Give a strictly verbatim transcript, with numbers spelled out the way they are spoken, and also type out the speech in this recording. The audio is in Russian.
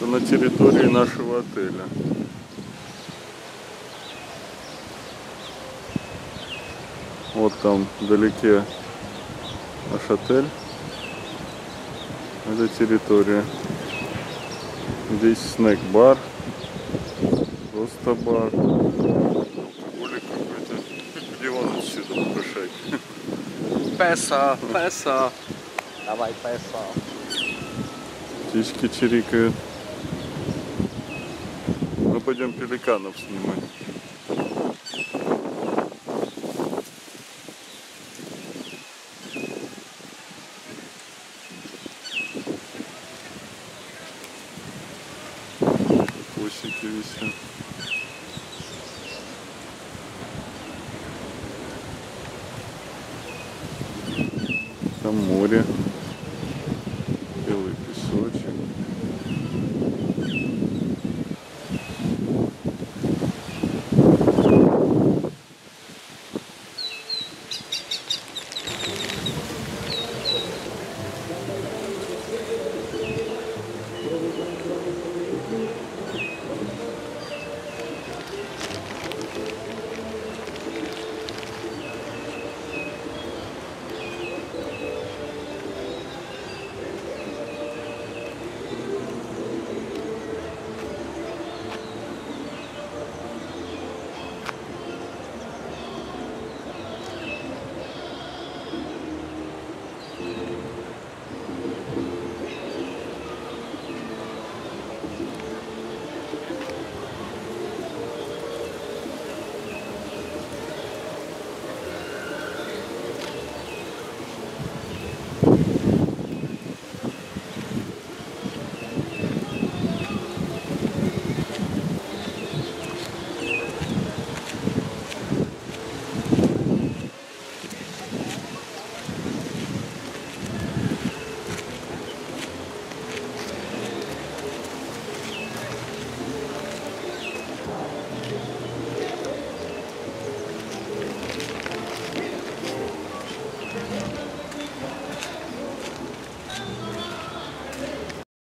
Это на территории нашего отеля. Вот там вдалеке наш отель. Это территория. Здесь снэк-бар. Просто бар. Алкоголик какой-то. Где он отсюда попрошать? Песо, песо. Давай песо. Птички чирикают. Мы пойдем пеликанов снимать. Косики висят. Там море. Белый песочек.